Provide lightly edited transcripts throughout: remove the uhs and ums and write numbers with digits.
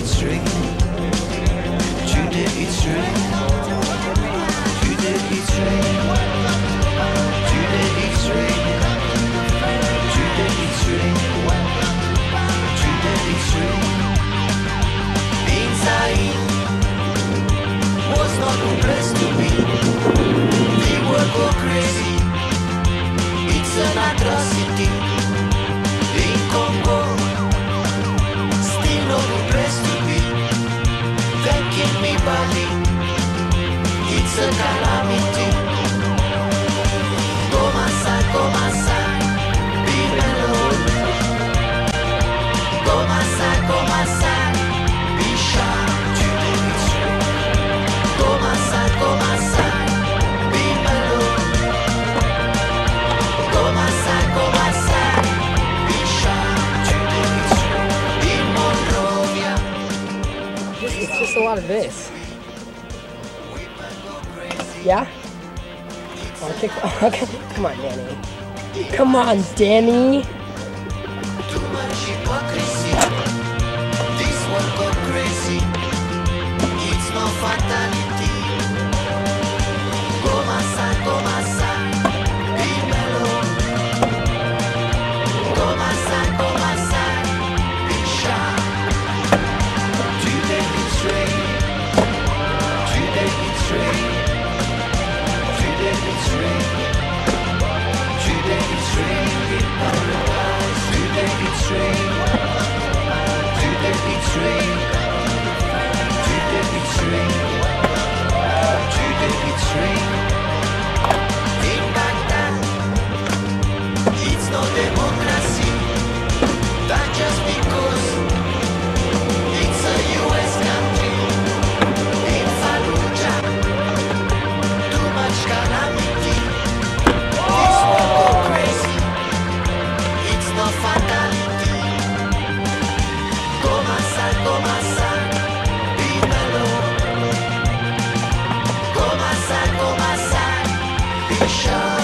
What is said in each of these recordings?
it's raining. Today it's raining. Today it's raining. Today it's raining. Today it's raining. Today it's raining. Inside was not the place to be. The world go crazy. It's an atrocity. In Congo, still not the place to be. They kill me badly. It's a calamity. Come aside, be mellow. Come aside, be shy. Today it's raining. Come aside, be mellow. Come aside, be shy. Today it's raining. In Monrovia. It's just a lot of this. Yeah? Oh, okay. Come on, Danny. Come on, Danny. Too much hypocrisy. This world go crazy. It's no fatality. Come aside, be mellow. Come aside, be shy. Today it's raining. Today it's raining. Today it's raining. Today it's raining in paradise. Today it's raining. Today it's raining. Today it's raining. Today it's raining. In Baghdad, it's no democracy. That just because it's a US country. In Fallujah, too much calamity. This will go crazy. It's no fatality. Come aside, be mellow. Come aside, be shy.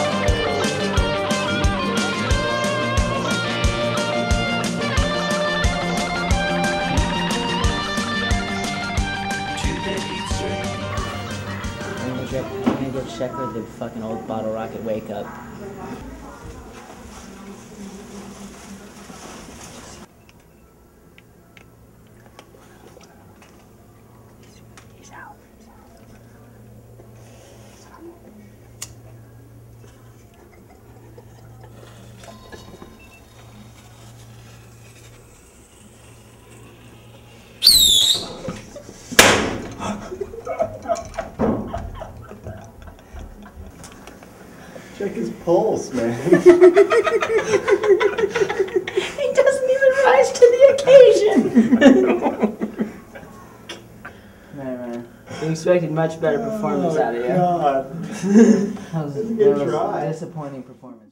Today it's raining. I'm gonna go check with the fucking old bottle rocket wake up. He's out. Check his pulse, man. He doesn't even rise to the occasion. Man. We expected much better performance out of you. God. That was Good try. a disappointing performance.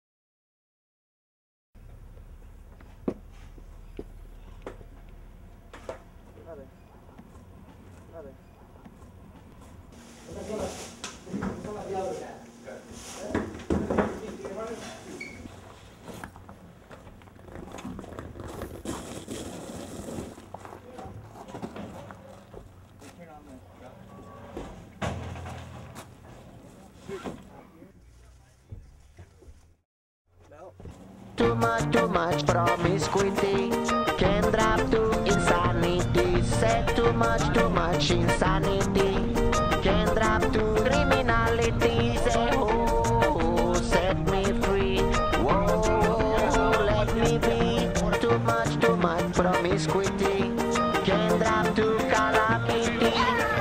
Too much promiscuity can drive to insanity. Said too much insanity can drive to criminality. Say, oh, set me free. Whoa, let me be. Too much promiscuity can drive to calamity.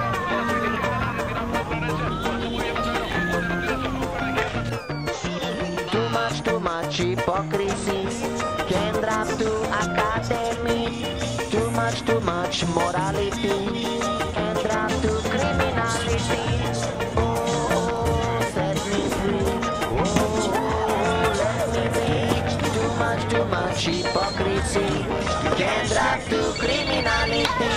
Too much hypocrisy can drive to academy. Too much morality can drive to criminality. Oh, set me free. Oh, let me be. Too much hypocrisy can drive to criminality.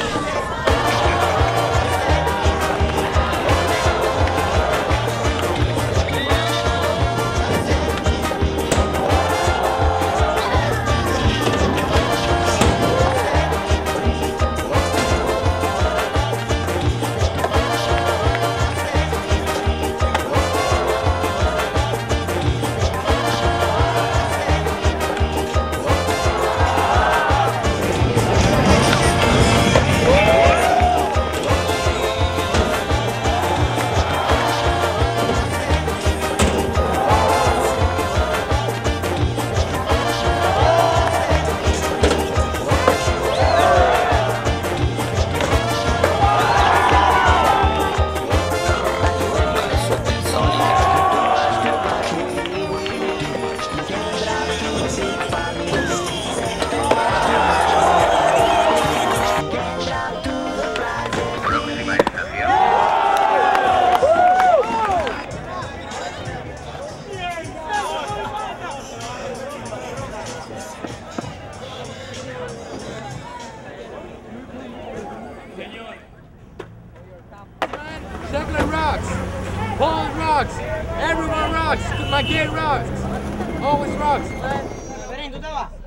rocks. Poland rocks. Everyone rocks. My gay rocks. Always rocks.